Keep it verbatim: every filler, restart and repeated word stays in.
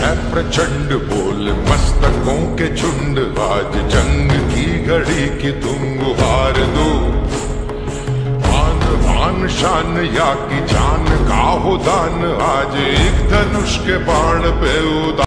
है प्रचंड बोल मस्तकों के झुंड, आज जंग की घड़ी की तुम गुहार दो। आन बान शान या की जान का हो दान, आज एक धनुष के बाण पे उदार